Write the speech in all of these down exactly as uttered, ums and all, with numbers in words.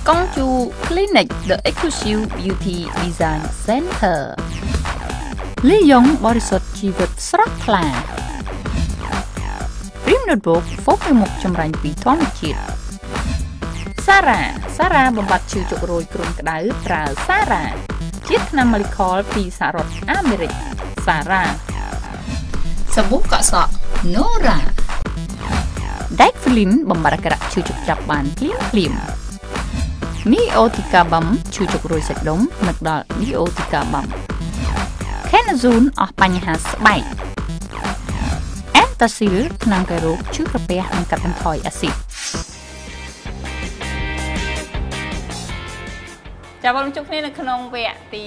Kongju Clinic The Exclusive Beauty Design Center លីយ៉ុងបរិសុទ្ធជីវិតស្រស់ថ្លា Dream Notebook ហ្វូកមុខចម្រាញ់ពីធម្មជាតិ Sara Sara បំបត្តិឈឺចុករោយគ្រុនក្តៅប្រើ Sara ជាតិថ្នាំម៉ាលីខលពីសហរដ្ឋអាមេរិក Sara សាប៊ូកក់សក់ Nora Dexlin បំបត្តិអាការៈឈឺចុកចាប់បានភ្លាមភ្លាម Neotica Bum ឈឺចុករោយសាច់ដុំនឹកដល់ Neotica Bum Kenazone អស់បញ្ហាស្បែក Antacid ថ្នាំកែរោគឈឺក្រពះនិងកាត់បន្ថយអាស៊ីត ចាបងជួបគ្នានៅក្នុងវគ្គទី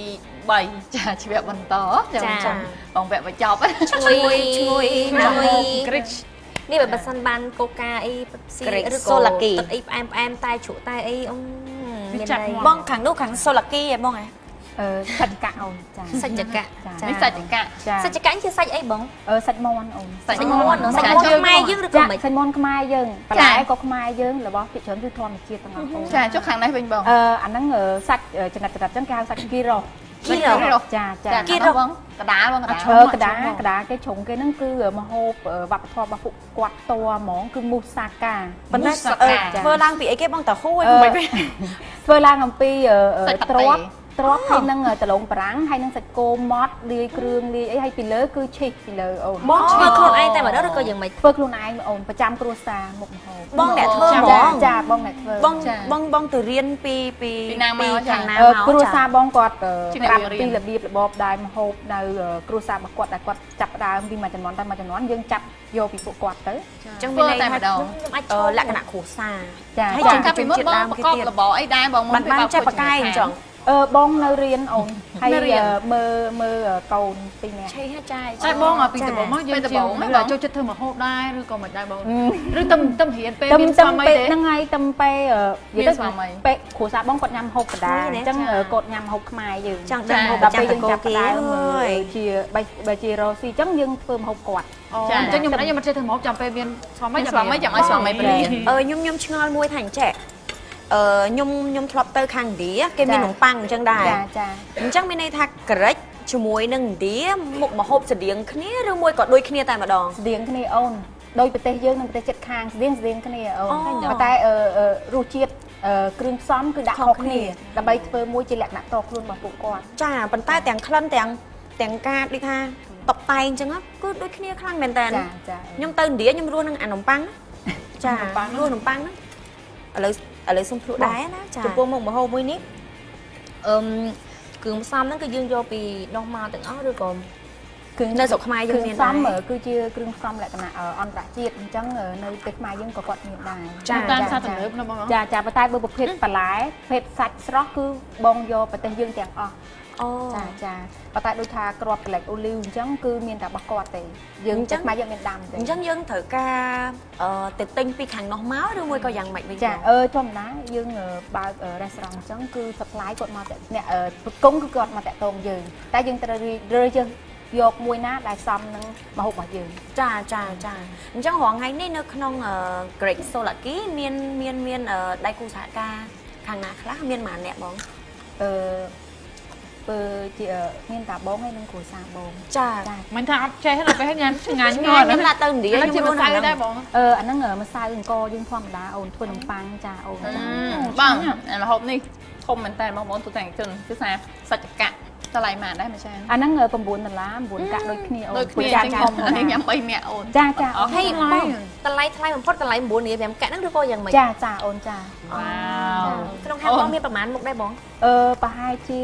3 ចាជាវគ្គបន្តចាបងវគ្គបញ្ចប់ជួយជួយនេះបើមិនសិនបានកូកាអីស៊ីឬក៏ទឹកអីផ្អែមផ្អែមតែជ្រក់តែអីអូបងខាងនោះខាងសូឡាគីហ៎បងហ៎អឺសាច់ចកអូនចាសាច់ចកចានេះសាច់ចកសាច់ចកជាសាច់អីបងអឺសាច់មាន់អូនសាច់មាន់សាច់មាន់ខ្មែរយើងឬក៏មិនសាច់មាន់ខ្មែរយើងបន្លែក៏ខ្មែរយើងរបស់ពីច្រើនគឺធម្មជាតិទាំងអស់អូនចាចុះខាងនេះវិញបងអឺអាហ្នឹងសាច់ចំណិតចំណិតចឹងគេហៅសាច់គីរ៉ូគីរ៉ូចាចាគីរ៉ូបងកដាបងកដាកដាកដាគេជ្រុងគេហ្នឹងគឺមហូបវប្បធម៌របស់ពួកគាត់តហ្មងគឺមូសាកាប៉ុន្តែធ្វើឡើងពីអីគេបងតាហ៊ូឯងមិនធ្វើឡើងអំពីទ្របទ្របហើយនឹងដលងប្រាំងហើយនឹងសាច់គោម៉ត់លាយគ្រឿងលាយអីហើយពីលើគឺឈីសពីលើអូនបងធ្វើខ្លួនឯងតែម្ដងឬក៏យ៉ាងម៉េចធ្វើខ្លួនឯងអូនប្រចាំគ្រួសារមុខម្ហូបបងអ្នកធ្វើហ្មងចាបងអ្នកធ្វើបងបងបងទៅរៀនពីពីពីខាងណាមកគ្រួសារបងគាត់ប្រាប់ពីរបៀបរបបដែរម្ហូបនៅគ្រួសាររបស់គាត់ដែលគាត់ចាប់ផ្ដើមពីមួយចំនួនតែមួយចំនួនយើងចាប់យកពីពួកគាត់ទៅអញ្ចឹងមានន័យថាខ្ញុំអាចលក្ខណៈគ្រួសារចាហើយចឹងកាលពីមុនបងប្រកបរបរអីដែរបងមុនពីបចេះបកាយអញ្ចឹងអឺបងនៅរៀនអូនហើយមើលមើលកូនពីរនាក់ឆេះចាយតែបងពីដំបូងមកយើងជាបងចូលចិត្តធ្វើម្ហូបដែរឬក៏មិនដែរបងឬទំទំរៀនពេលមានស្វាមីទេហ្នឹងហើយទំពេលនិយាយទៅពេលគ្រូសាបងគាត់ញ៉ាំម្ហូបកណ្ដាលអញ្ចឹងគាត់ញ៉ាំម្ហូបខ្មែរយើងចង់ដឹងម្ហូបដល់ពេលយើងចាប់ផ្ដើមជាបើជារ៉ូស៊ីអញ្ចឹងយើងធ្វើម្ហូបគាត់ចាអញ្ចឹងខ្ញុំមិនខ្ញុំមិនចេះធ្វើម្ហូបចាំពេលមានស្វាមីស្វាមីចាំឲ្យស្វាមីបរៀនអឺខ្ញុំខ្ញុំឆ្ងល់មួយថាអញ្ចេះអឺខ្ញុំខ្ញុំធ្លាប់ទៅខាងឥណ្ឌាគេមាននំប៉័ងអញ្ចឹងដែរចាចាអញ្ចឹងមានន័យថាក្រិចជាមួយនឹងឥណ្ឌាមុខម្ហូបស្តៀងគ្នាឬមួយក៏ដូចគ្នាតែម្ដងស្តៀងគ្នាអូនដោយប្រទេសយើងនិងប្រទេសជិតខាងស្តៀងស្តៀងគ្នាអូនប៉ុន្តែរសជាតិគ្រឿងផ្សំគឺដាក់ខុសគ្នាដើម្បីធ្វើមួយជាលក្ខណៈតខ្លួនរបស់ពួកគាត់ចាប៉ុន្តែទាំងក្លិនទាំងទាំងការដូចថាតុបតែងអញ្ចឹងគឺដូចគ្នាខ្លាំងមែនតើចាចាខ្ញុំទៅឥណ្ឌាខ្ញុំរស់នឹងអានំប៉័ងចារស់នំប៉័ងហ្នឹងឥឡូវឥឡូវសុំភ្លក់ដែរណាចំពោះមុខម្ហូបមួយនេះអឺគ្រឿងផ្សំហ្នឹងគឺយើងយកពីដុះមកទាំងអស់ឬក៏គឺនៅស្រុកខ្មែរយើងមានដែរគឺជាគ្រឿងផ្សំលក្ខណៈអន្តរជាតិអញ្ចឹងនៅប្រទេសខ្មែរយើងក៏គាត់មានដែរចាតាមសាទំនើបណាបងចាចាប៉ុន្តែបើប្រភេទបន្លែប្រភេទសាច់ស្រស់គឺបងយកប្រទេសយើងទាំងអស់អូចាចាប៉ុន្តែដូចថាគ្រាប់ក្លែកអូលីវអញ្ចឹងគឺមានតែរបស់គាត់ទេយើងចិត្តមកយើងមានដាំទេអញ្ចឹងយើងត្រូវការទៅទិញពីខាងនោះមកឬមួយក៏យ៉ាងម៉េចវិញចាអឺធម្មតាយើងបើក restaurant អញ្ចឹងគឺ supply គាត់មកអ្នកប្រគំគឺគាត់មកតាក់ទងយើងតែយើងត្រូវរើសយកមួយណាដែលសមនឹងម្ហូបរបស់យើងចាចាចាអញ្ចឹងរងថ្ងៃនេះនៅក្នុង Great Solaki មានមានមានដៃគូសហការខាងណាខ្លះមានម៉ាអ្នកបងអឺបើជាមានតាបងហើយនឹងគ្រួសារបងចាមិនថាអត់ចេះដល់ពេលញ៉ាំឆ្ងាញ់គាត់ខ្ញុំដាក់ទៅឥណ្ឌាខ្ញុំរស់នៅដែរបងអឺអាហ្នឹងម្សៅអង្គយើងធម្មតាអូនធ្វើនំប៉័ងចាអូនចាបងម្ហូបនេះធំមែនតើបងប្អូនទូទាំងជនគឺថាសាច់កាក់តម្លៃប៉ុន្មានដែរមួយចានអាហ្នឹង9ដុល្លារ9កាក់ដូចគ្នាអូនដូចចានធំនេះញ៉ាំបីនាក់អូនចាចាហើយបងតម្លៃថ្លៃបំផុតតម្លៃ9រៀល5កាក់ហ្នឹងឬក៏យ៉ាងម៉េចចាចាអូនចាវ៉ាវក្នុងហាងបងមានប្រហែលមុខដែរបងអឺប្រហែលជា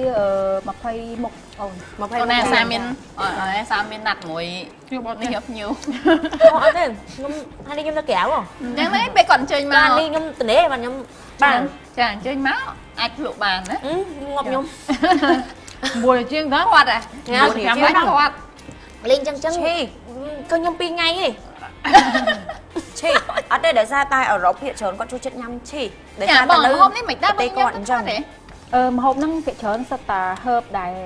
20មុខអូន20អូនណាសាមានអឺសាមានណាត់មួយខ្ញុំបត់នេះខ្ញុំញូអត់ទេខ្ញុំហើយនេះខ្ញុំនៅក្រៅហ៎អញ្ចឹងនេះពេលគាត់អញ្ជើញមកនេះខ្ញុំត្នេបាទខ្ញុំបានចាអញ្ជើញមកអាចភ្លក់បានណាងាប់ខ្ញុំមួយជាងគាត់គាត់ហ៎ខ្ញុំបាច់គាត់លេងចឹងចឹងឈីក៏ខ្ញុំពីរថ្ងៃទេឈីអត់ទេដោយសារតែអឺរ៉ុបភាគច្រើនគាត់ចូលចិត្តញ៉ាំឈីដោយសារតែនៅម្ហូបនេះមិនដែរបងគាត់អញ្ចឹងទេអឺម្ហូបហ្នឹងភាគច្រើនសិតតែ herb ដែល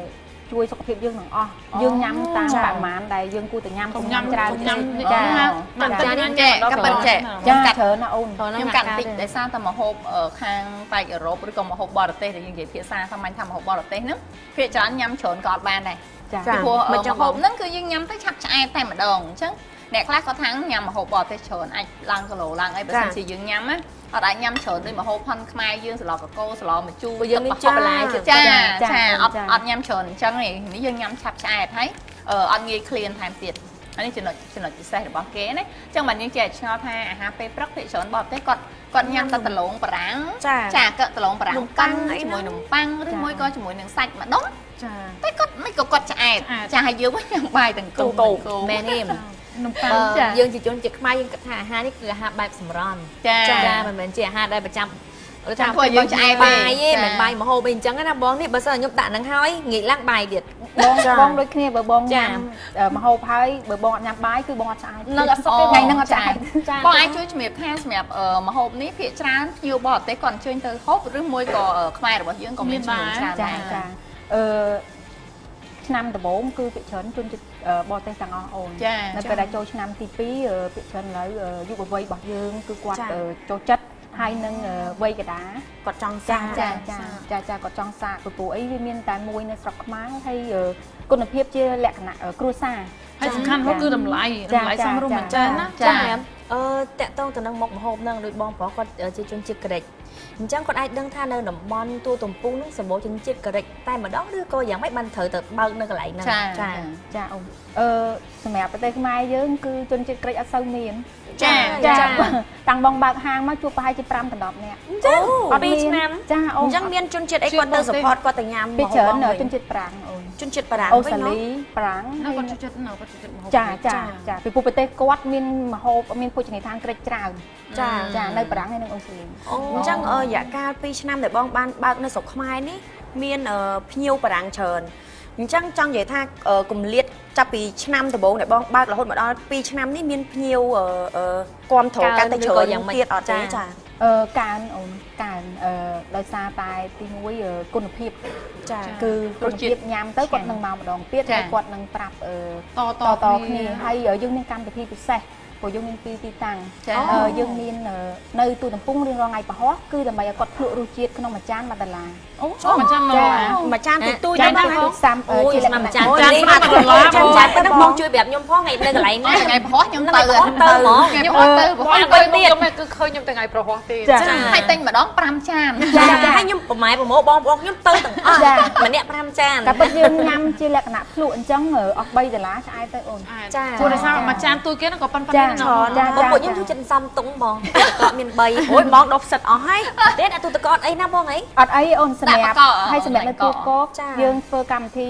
ជួយសុខភាពយើងទាំងអស់យើងញ៉ាំតាមបរិមាណដែលយើងគួរតែញ៉ាំកុំញ៉ាំច្រើនចាតាមតែញ៉ាំចេះក៏ប៉ុន្តែចាច្រើនណាអូនខ្ញុំកាត់តិចដោយសារតែម្ហូបខាងប៉ែកអឺរ៉ុបឬក៏ម្ហូបបរទេសដែលយើងនិយាយភាសាសាមញ្ញថាម្ហូបបរទេសហ្នឹងភាគច្រើនញ៉ាំច្រើនក៏អត់បានដែរចាព្រោះម្ហូបហ្នឹងគឺយើងញ៉ាំទៅឆាប់ឆ្អែតតែម្ដងអញ្ចឹងអ្នកខ្លះគាត់ថាញ៉ាំម្ហូបបរទេសច្រើនអាចឡើងគីឡូឡើងអីបើមិនជាយើងញ៉ាំណាអត់អាចញ៉ាំច្រើនដូចម្ហូបផុនខ្មែរយើងសឡកកូសឡម្ជូរយើងនេះចាចាចាអត់អត់ញ៉ាំច្រើនអញ្ចឹងនេះយើងញ៉ាំឆាប់ឆ្អែតហើយអត់ងាយឃ្លានថែមទៀតអានេះចំណុចចំណុចពិសេសរបស់គេណាអញ្ចឹងបើយើងចេះឆ្ងល់ថាអាហារពេលព្រឹកភាគច្រើនបរទេសគាត់គាត់ញ៉ាំតែដលងបារាំងចាកដលងបារាំងកាន់ជាមួយនំប៉័ងឬមួយក៏ជាមួយនឹងសាច់ម្ដុំចាតែគាត់មិនក៏គាត់ឆ្អែតចាហើយយើងវិញញ៉ាំបាយទាំងគោមែនទេនំប៉័ងចាយើងជាជនជាតិខ្មែរយើងគិតថាអាហារនេះគឺអាហារបែបសម្រន់ចាមិនមែនជាអាហារដែលប្រចាំថាធ្វើយើងឆ្អែតបាយទេមិនបាយមហូបអីអញ្ចឹងណាបងនេះបើសិនខ្ញុំដាក់នឹងហើយងាកឡើងបាយទៀតបងបងដូចគ្នាបើបងញ៉ាំមហូបហើយបើបងអត់ញ៉ាំបាយគឺបងអត់ឆ្អែតនៅអត់សុខទេថ្ងៃហ្នឹងអត់ឆ្អែតបងអាចជួយជំរាបថាសម្រាប់មហូបនេះភាគច្រើនភ្ញៀវបរទេសគាត់អញ្ជើញទៅហូបឬមួយក៏ខ្មែររបស់យើងក៏មានចំនួនច្រើនដែរចាអឺឆ្នាំដំបូងគឺភាគច្រើនជនជាតិបរទេសទាំងអស់អូននៅពេលដែលចូលឆ្នាំទីពីរភាគច្រើនឥឡូវយុវវ័យរបស់យើងគឺគាត់ចូលចិត្តហើយនឹងវ័យកដាគាត់ចង់សាចាចាចាចាគាត់ចង់សាកព្រោះអីវាមានតែមួយនៅស្រុកខ្មែរហើយគុណភាពជាលក្ខណៈគ្រួសារហើយសំខាន់នោះគឺតម្លៃតម្លៃសមរម្យមែនចាណាចាអឺតាក់ទងទៅនឹងមុខម្ហូបហ្នឹងដូចបងប្រុសគាត់ជាជនជាតិក្រិចអញ្ចឹងគាត់អាចដឹងថានៅតំបន់ទួលទំពុងហ្នឹងសម្បូរជនជាតិក្រិចតែម្ដងឬក៏យ៉ាងម៉េចបានត្រូវទៅបើកនៅកន្លែងហ្នឹងចាចាអូនអឺសម្រាប់ប្រទេសខ្មែរយើងគឺជនជាតិក្រិចអត់សូវមានចាចាតាំងបងបើកហាងមកជួបប្រហែលជាប្រាំដណ្ដប់នាក់អូពីរឆ្នាំចាអូនអញ្ចឹងមានជនជាតិអីគាត់ទៅ support គាត់ទៅញ៉ាំពីច្រើនជនជាតិប្រាំងអូនជនជាតិប្រាំងអូស្ត្រាលីប្រាំងនៅគាត់ជនជាតិនៅគាត់ជនជាតិម្ហូបចាចាចាពីព្រោះប្រទេសគាត់មានម្ហូបមានភោជនីយដ្ឋានក្រិចច្រើនចាចានៅប្រាំងហើយនៅអូស្ត្រាលីអូអញ្ចឹងរយៈកាលពីរឆ្នាំដែលបងបានបើកនៅស្រុកខ្មែរនេះមានភ្ញៀវប្រាំងច្រើនអញ្ចឹងចង់និយាយថាគម្លាតចាប់ពីឆ្នាំដំបូងដែលបងបើករហូតមកដល់ពីរឆ្នាំនេះមានភ្ញៀវគាំទ្រកាន់តែច្រើនយ៉ាងទៀតអត់ទេចាអឺកើនអូនកើនអឺដោយសារតែទីមួយគុណភាពចាគឺគុណភាពញ៉ាំទៅគាត់នឹងមកម្ដងទៀតហើយគាត់នឹងប្រាប់អឺតតគ្នាហើយយើងមានកម្មវិធីពិសេសព្រោះយើងមានពីរទីតាំងយើងមាននៅទូទំពុងរៀងរាល់ថ្ងៃប្រហោះគឺដើម្បីឲ្យគាត់ភ្លក់រសជាតិក្នុងមួយចានមួយដុល្លារអូមួយចានមកមួយចានទូទូយ៉ាងណាសាំជាឆ្នាំមួយចានចានមួយដុល្លារចានចានទៅបងជួយប្រាប់ខ្ញុំផងថ្ងៃនៅកន្លែងណាថ្ងៃប្រហោះខ្ញុំទៅទៅហ្មងខ្ញុំអត់ទៅប្រហោះទៅទៀតគឺឃើញខ្ញុំថ្ងៃប្រហោះទេចាហើយទិញម្ដងប្រាំចានចាហើយខ្ញុំប្រម៉ែប្រម៉ូបងប្អូនខ្ញុំទៅទាំងអស់ម្នាក់ប្រាំចានតែពិតយើងញ៉ាំជាលក្ខណៈភ្លក់អញ្ចឹងអស់បីដុល្លារឆ្អែតទៅអូនចាព្រោះដោយសារមួយចានទូគេក៏ប៉ុណ្ណឹងណាបងពួកខ្ញុំជួយចិត្តសំតុងបងគាត់មានបីអូយបងដុសផ្សិតអស់ហើយទេអ្នកទូតកអត់អីណាបងអីអត់អីអូនសម្រាប់ហើយសម្រាប់នៅទូកកយើងធ្វើកម្មវិធី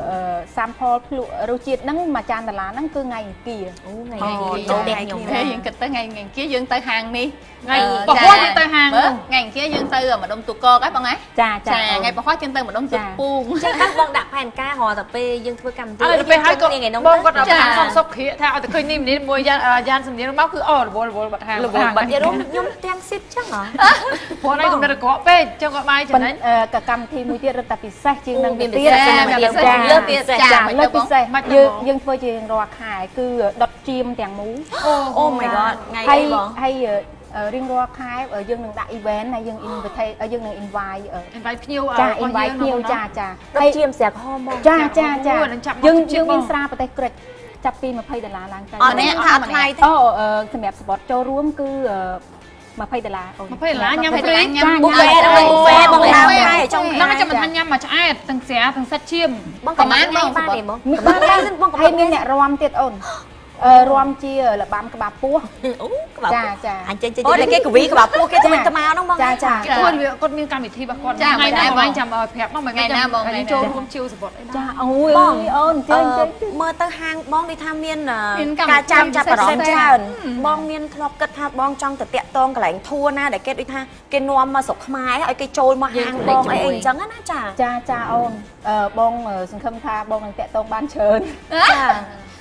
sample ភ្លក់រសជាតិហ្នឹងមួយចានដុល្លារហ្នឹងគឺថ្ងៃអង្គារអូថ្ងៃអង្គារខ្ញុំយើងគិតទៅថ្ងៃអង្គារយើងទៅហាងនេះថ្ងៃប្រហោះយើងទៅហាងថ្ងៃអង្គារយើងទៅម្ដុំទូកកហ្នឹងបងណាចាចាថ្ងៃប្រហោះយើងទៅម្ដុំទូកពូងចឹងបានបងដាក់ផែនការរហតែពេលយើងធ្វើកម្មវិធីទៅពេលហើយគាត់បងគាត់ដាក់ផែនសំសុខគ្រាថាឲ្យតែឃើញនេះនេះមួយយ៉ាងយ៉ាងសំនៀងមកគឺអូរវល់រវល់បាត់ហាងរវល់បាត់ខ្ញុំខ្ញុំទាំងស៊ីតចឹងហ៎ព្រោះណៃខ្ញុំទៅកក់ពេកចឹងគាត់បាយចំណេញកកម្មវិធីមួយទៀតរឹតតែពិសេសជាងនឹងទៀតចាលើពិសេសចាលើពិសេសយើងយើងធ្វើជារៀងរាល់ខែគឺដុតជៀមទាំងមូលអូ my god ថ្ងៃអីបងហើយរៀងរាល់ខែយើងនឹងដាក់ event ហើយយើង invite យើងនឹង invite invite ភ្ញៀវចា invite ភ្ញៀវចាចាហើយជៀមស្រាខហ្មងចាចាចាយើងយើងមានស្រាប្រទេសក្រិចចាប់ពីยี่สิบដុល្លារឡើងទៅអត់នេះថាថ្លៃទេអូសម្រាប់ support ចូលរួមគឺยี่สิบដុល្លារអូនยี่สิบដុល្លារញ៉ាំហ្វ្រីញ៉ាំប៊ូហ្វេដល់ប៊ូហ្វេបងដើមហើយចង់ហ្នឹងចាំមិនថាញ៉ាំមួយឆ្អែតទាំងស្រាទាំងសាច់ឈាមបងប្រហែលបងបានទេបងបានបងហើយមានអ្នករាំទៀតអូនអឺរាំជាលបាំក្បាលពោះអូក្បាលចាចាអញ្ចឹងចេញគេកវីក្បាលពោះគេទៅទៅមកហ្នឹងបងចាចាគាត់វាគាត់មានកម្មវិធីរបស់គាត់ថ្ងៃណាបងចាំឲ្យប្រាប់មកថ្ងៃណាបងចូលរួមជាវសបុតអីចាអូយអូនចេញចេញមើលទៅហាងបងនេះថាមានការចាំចាប់អារម្មណ៍ច្រើនបងមានធ្លាប់គិតថាបងចង់ទៅតាក់តងកន្លែងធួណាដែលគេដូចថាគេនាំមកស្រុកខ្មែរឲ្យគេចូលមកហាងបងអីអញ្ចឹងណាចាចាចាអូនអឺបងសង្ឃឹមថាបងនឹងតាក់តងបានច្រើនចា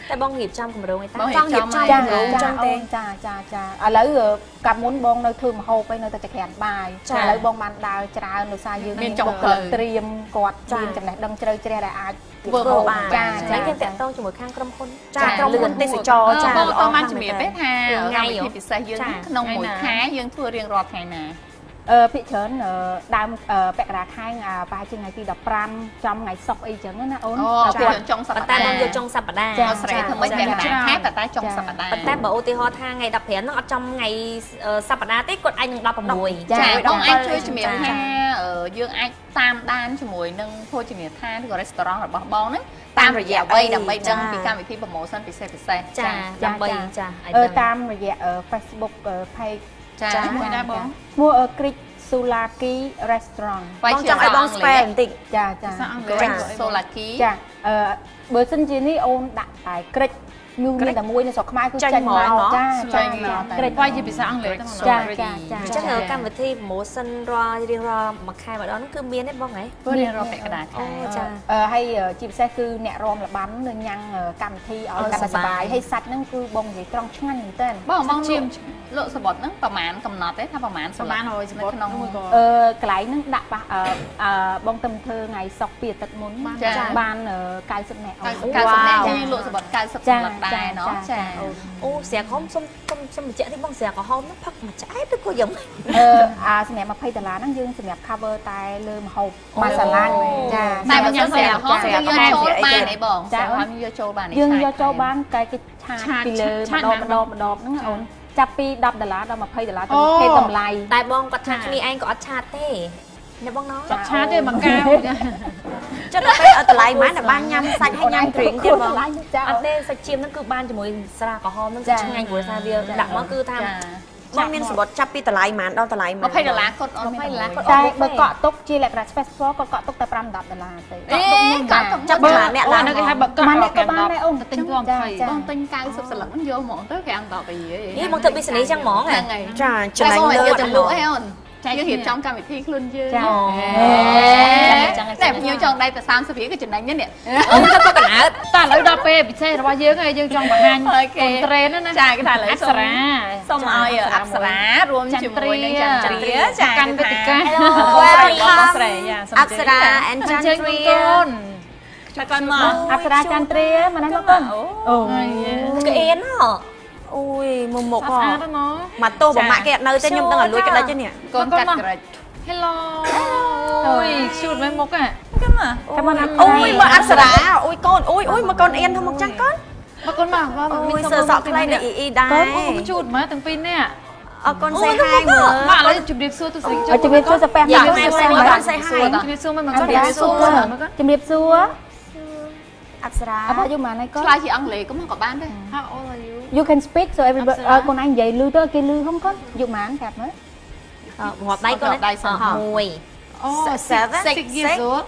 តែបងរៀបចំគម្រោងឯតាចង់រៀបចំគម្រោងចឹងទេចាចាចាឥឡូវកាលមុនបងនៅធ្វើម្ហូបឯនៅតែចក្រានបាយឥឡូវបងបានដើរច្រើនដោយសារយើងមានចុងត្រៀមគាត់មានចំណេះដឹងជ្រៅជ្រះដែលអាចធ្វើបានចាចាយើងតាក់ទងជាមួយខាងក្រុមហ៊ុនចាក្រុមហ៊ុនទេសចរចាបងអត់បានជំរាបទេថាថ្ងៃពិសេសយើងក្នុងមួយខែយើងធ្វើរៀងរាល់ថ្ងៃណាអឺភាគច្រើនដើមពាក់កណ្ដាលខែប្រហែលជាថ្ងៃទីដប់ប្រាំចំថ្ងៃសុក្រអីចឹងណាអូនគាត់ចុងសប្តាហ៍តែបងយកចុងសប្តាហ៍ចាស្រីធ្វើមិនពាក់កណ្ដាលខែតែតែចុងសប្តាហ៍តែបើឧទាហរណ៍ថាថ្ងៃដប់ប្រាំហ្នឹងអត់ចំថ្ងៃសប្តាហ៍ទេគាត់អាចនឹងដប់ប្រាំមួយចាបងអាចជួយជំរាបថាយើងអាចតាមដានជាមួយនឹងភោជនីយដ្ឋានឬក៏រេស្តូរ៉ង់របស់បងហ្នឹងតាមរយៈអ្វីដើម្បីដឹងពីកម្មវិធី promotion ពិសេសពិសេសចាដើម្បីចាតាមរយៈ Facebook page ចាមួយដែរបងឈ្មោះ Krik Sulaki Restaurant បងចង់ឲ្យបង spell បន្តិចចាចា Krik Sulaki ចាអឺបើសិនជានេះអូនដាក់តែ Krik ញូមានតែមួយនៅស្រុកខ្មែរគឺចេញមកចាចេញមកតែ Krik វាជាភាសាអង់គ្លេសហ្នឹងចាចាចាអញ្ចឹងកម្មវិធី promotion រាល់រៀងរាល់មួយខែម្ដងហ្នឹងគឺមានទេបងហ៎រៀងរាល់ពាក់កណ្ដាលខែចាអឺហើយជាពិសេសគឺអ្នករំលបាននៅញ៉ាំងកម្មវិធីឲ្យកាន់តែសប្បាយហើយសាច់ហ្នឹងគឺបងនិយាយត្រង់ឆ្ងាញ់មែនតើបងបងជិះលក់សបុតហ្នឹងប្រហែលកំណត់ទេថាប្រហែលសបុតនៅក្នុងអឺកន្លែងហ្នឹងដាក់ប៉ះអឺបងទៅធ្វើថ្ងៃសុកពីអាទិត្យមុនបានកៅសិបនាក់កៅសិបនាក់យើងលក់សបុតកៅសិបសម្លឹកដែរเนาะចាអូស្រាក្រហមសុំសុំសុំបញ្ជាក់នេះបងស្រាក្រហមហ្នឹងផឹកមួយឆ្អែតឬក៏យ៉ាងអឺអាសម្រាប់ยี่สิบដុល្លារហ្នឹងយើងសម្រាប់ cover តែលើម្ហូបម៉ាសាឡាចាតែបើញ៉ាំស្រាក្រហមយើងយកចូលបានទេបងស្រាក្រហមយកចូលបានទេយើងយកចូលបានតែគេឆាពីលើម្ដងម្ដងម្ដងហ្នឹងអូនចាប់ពីដប់ដុល្លារដល់ยี่สิบដុល្លារទៅភេទតម្លៃតែបងគាត់ថាគ្នាឯងក៏អត់ឆាតទេអ្នកបងណោះឆាតទេមួយកៅចុះដល់ពេលអត់តម្លៃម៉ែតែបានញ៉ាំសាច់ហើយញ៉ាំគ្រឿងទៀតបងអត់ទេសាច់ជៀមហ្នឹងគឺបានជាមួយស្រាក្រហមហ្នឹងឆ្ងាញ់ព្រោះថាវាដាក់មកគឺថាបងមានសបុតចាប់ពីតម្លៃម៉ានដល់តម្លៃម៉ានยี่สิบដុល្លារគាត់អត់មានតម្លៃតែបើកក់ទុកជាលក្ខណៈ special គាត់កក់ទុកតែfiveដល់ដុល្លារទេអេកក់ទុកចាប់ពីអ្នកឡើងនៅគេហៅបើកក់អ្នកក៏បានដែរអូនទៅទិញផងភ័យបងទិញ九十សន្លឹកហ្នឹងយកហ្មងទៅប្រាំដល់ពីនេះបងធ្វើ business ចឹងហ្មងហ្នឹងហើយចាចំណេញលើទៅលក់អីអូនយើងរៀបចំកម្មវិធីខ្លួនយើងចាចឹងតែភ្ញៀវចង់ដៃតែសាមសិបរៀលគឺចំណេញហ្នឹងនេះអូនគាត់ក៏កណ្ដាលតែឥឡូវដល់ពេលពិសេសរបស់យើងហើយយើងចង់បង្ហាញកូនត្រេនណាចាគេថាឥឡូវអប្សរាសូមឲ្យអប្សរារួមជាមួយនឹងចន្ទ្រាចាកាន់វេទិកាបងស្រីយ៉ាអប្សរា and ចន្ទ្រាតែគាត់មកអប្សរាចន្ទ្រាមកនេះមកកូនអូគឺអៀនហ៎អូយមុំមុខហ៎មកទោសប្រមាក់គេអត់នៅទេខ្ញុំដឹងឲ្យលួចក្តិចទេនេះកូនកាត់ក្រិច Hello អូយឈូតមិនមុខហ៎ចាំមកចាំមកអូយមកអប្សរាអូយកូនអូយអូយមកកូនអៀនធ្វើមុខចឹងកូនមកកូនមកអូយសើសក់ខ្លីនេះអ៊ីអ៊ីដែរអូឈូតមកទាំងពីរនេះអរគុណសេហាយមើលមកឥឡូវជម្រាបសួរទូស្រីជម្រាបសួរសាប៉ះមកជម្រាបសួរមកសេហាយជម្រាបសួរមកមកជម្រាបសួរជម្រាបសួរអប្សរាអត់យូរម៉ានឯងកូនឆ្លើយជាអង់គ្លេសក៏មកក៏បានដែរ How old are you You can speak so everybody កូនឯងនិយាយលឺទៅគេលឺហំកូនយូរម៉ានប្រាប់មើលរាប់ដៃកូនដៃសិនមួយអូ seven six years old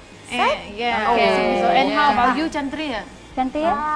yeah okay so and how about you ចន្ទ្រាចន្ទ្រា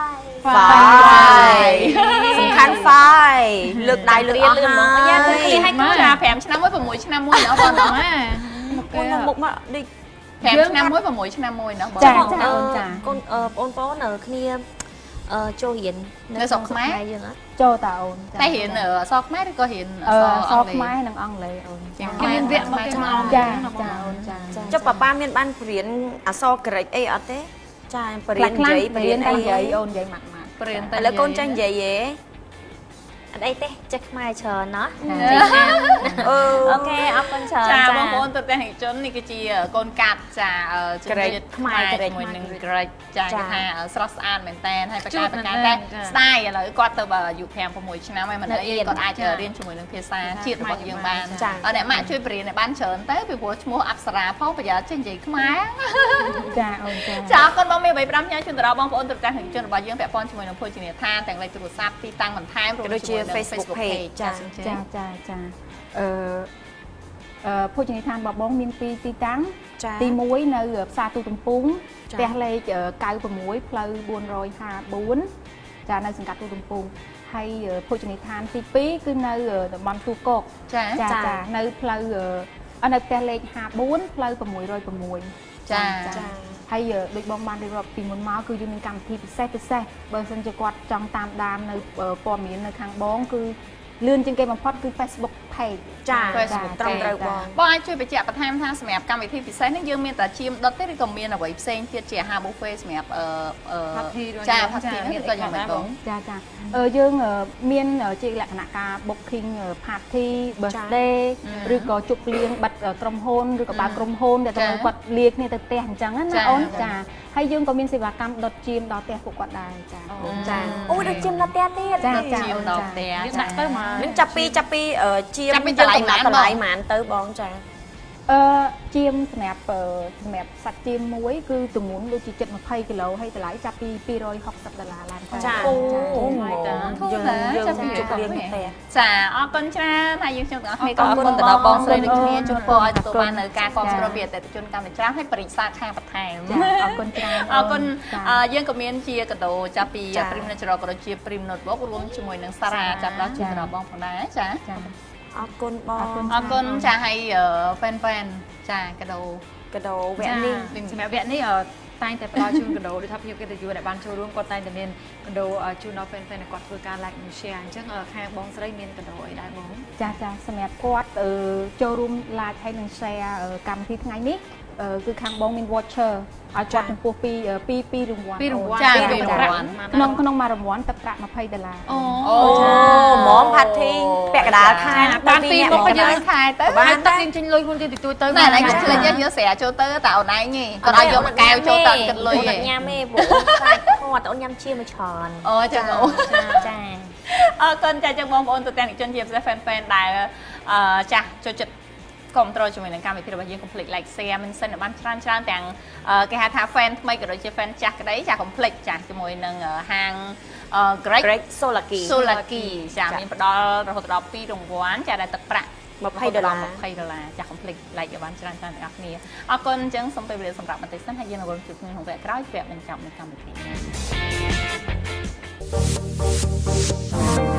five សំខាន់ five លើកដៃលើកអស់ហើយយ៉ាគឺគ្នាឲ្យគាត់ថាfiveឆ្នាំមួយsixឆ្នាំមួយណោះបងណោះអូនមុខមកដូចfiveឆ្នាំមួយsixឆ្នាំមួយណោះបងចាចាអូនចាកូនបងប្អូននៅគ្នាអឺចូលរៀននៅស្រុកខ្មែរយើងអត់ចូលតាអូនតែរៀនអក្សរខ្មែរឬក៏រៀនអក្សរអង់គ្លេសខ្មែរនិងអង់គ្លេសអូនចាគេមានវគ្គមកគេមកចាចាអូនចាចុះប៉ាប៉ាមានបានរៀនអក្សរក្រិចអីអត់ទេចាបរៀននិយាយបរៀនតែនិយាយអូននិយាយម៉ាក់ម៉ាក់បរៀនតែឥឡូវកូនចេះនិយាយទេអត់អីទេចេះខ្មែរច្រើនណាស់អូខេអរគុណច្រើនចាបងប្អូនទស្សនិកជននេះគឺជាកូនកាត់ចាជំនាញខ្មែរជាមួយនឹងក្រិចចាគេថាស្រស់ស្អាតមែនតើហើយបកាបកាតែស្ដាយឥឡូវគាត់ទៅបើអាយុfive sixឆ្នាំហើយមិនអីគាត់អាចរៀនជាមួយនឹងភាសាជាតិរបស់យើងបានអ្នកម៉ាក់ជួយបរៀនឲ្យបានច្រើនទៅពីព្រោះឈ្មោះអប្សរាផងប្រយ័ត្នចេះនិយាយខ្មែរចាអូនចាចាអរគុណបងមេបីfiveញ៉ាំជូនដល់បងប្អូនទស្សនិកជនរបស់យើងពាក់ព័ន្ធជាមួយនឹងភោជនីយដ្ឋានទាំងលេខទូរស័ព្ទទីតាំងបន្ថែមរួមជាមួយFacebook page ចាចាចាចាអឺអឺភោជនីយដ្ឋានរបស់បងមានពីរទីតាំងទីoneនៅផ្សារទូទំពុងផ្ទះលេខninety-sixផ្លូវfour fifty-fourចានៅសង្កាត់ទូទំពុងហើយភោជនីយដ្ឋានទីtwoគឺនៅតំបន់ទូកកចាចានៅផ្លូវនៅផ្ទះលេខfifty-fourផ្លូវsix oh sixចាចាហើយដូចបងបានរៀបរាប់ពីមុនមកគឺយើងមានកម្មវិធីពិសេសពិសេសបើសិនជាគាត់ចង់តាមដាននៅព័ត៌មាននៅខាងបងគឺលឿនជាងគេបំផុតគឺ Facebook page ចា Facebook ត្រឹមត្រូវបងបងអាចជួយបញ្ជាក់បន្ថែមថាសម្រាប់កម្មវិធីពិសេសនេះយើងមានតែជាមដុតទេឬក៏មានអ្វីផ្សេងទៀតជាអាហារ buffet សម្រាប់អឺចាផាធីនេះក៏យ៉ាងម៉េចបងចាចាអឺយើងមានជាលក្ខណៈការ booking party birthday ឬក៏ជប់លៀងបិទក្រុមហ៊ុនឬក៏បើកក្រុមហ៊ុនដែលត្រូវគាត់លាគ្នាទៅផ្ទះអញ្ចឹងណាអូនចាហើយយើងក៏មានសេវាកម្មដុតជាមដល់ផ្ទះពួកគាត់ដែរចាចាអូដុតជាមដល់ផ្ទះទៀតចាចាជាមដល់ផ្ទះចាដាក់ទៅមកនឹងចាប់ពីចាប់ពីជាមយើងកំណត់តម្លៃហ្មងទៅបងចាអឺជាមសម្រាប់សម្រាប់សាច់ជាមមួយគឺទម្ងន់ដូចជាចិត្ត20គីឡូហើយតម្លៃចាប់ពីពីរហកសិបដុល្លារឡើងទៅចាអូហើយតាយើងយើងពីជប់លៀងផ្ទះចាអរគុណច្រើនហើយយើងខ្ញុំទាំងអស់គ្នាក៏អរគុណទៅដល់បងស្រីដូចគ្នាជូនពរឲ្យទទួលបាននៅការគ្រប់គ្រងពីអតិថិជនកម្មវិធីច្រើនហើយបរិសាខាបន្ថែមអរគុណច្រើនអរគុណយើងក៏មានជាកាដូចាប់ពី Prim Natural ក៏ដូចជា Prim Notebook រួមជាមួយនឹងសារ៉ាចាប់ដល់ជូនដល់បងផងដែរចាអរគុណបងអរគុណចាឲ្យ fan fan ចាកាដូកាដូវគ្គនេះសម្រាប់វគ្គនេះតែងតែផ្ដល់ជូនកាដូដូចថាភ្ញៀវកិត្តិយសដែលបានចូលរួមគាត់តែងតែមានកាដូជូនដល់ fan fan គាត់ធ្វើការ like និង share អញ្ចឹងខាងបងស្រីមានកាដូអីដែរបងចាចាសម្រាប់គាត់ចូលរួម like ហើយនិង share កម្មវិធីថ្ងៃនេះគឺខាងបងមាន voucher ឲ្យគាត់ចំពោះពីពីពីរង្វាន់ពីរង្វាន់ចាពីរង្វាន់ក្នុងក្នុងមួយរង្វាន់ទឹកប្រាក់20ដុល្លារអូចាហ្មងផាត់ធីពាក់កណ្ដាលខែបានពីមុខយើងខែទៅបានទឹកយើងចេញលុយខ្លួនទៀតទួយទៅណាខ្ញុំឆ្លេចយកស្រាចូលទៅតែអូនឯងទេគាត់ឲ្យយកមួយកែវចូលទៅគិតលុយទេញ៉ាំទេព្រោះខ្លាចគាត់អូនញ៉ាំជាមួយច្រើនអូចាអូចាអរគុណចាចឹងបងប្អូនទូទាំងជនជាពិសេស fan fan ដែលចាស់ចូលចិត្តគ្រប់គ្រងជាមួយនឹងកម្មវិធីរបស់យើង complete like share មិនសិនបានច្រើនច្រើនទាំងគេហៅថា fan ថ្មីក៏ដូចជា fan ចាស់ក្តីចា complete ចាជាមួយនឹងហាង Great Solaki Solaki ចាមានផ្ដល់រហូតដល់ពីររង្វាន់ចាដែលទឹកប្រាក់ 20ដុល្លារ 20ដុល្លារចា complete like ឲ្យបានច្រើនច្រើនទាំងអស់គ្នាអរគុណអញ្ចឹងសូមពេលវេលាសម្រាប់បន្តិចសិនហើយយើងនឹងជួបគ្នាក្នុងវគ្គក្រោយវគ្គបញ្ចប់នៃកម្មវិធី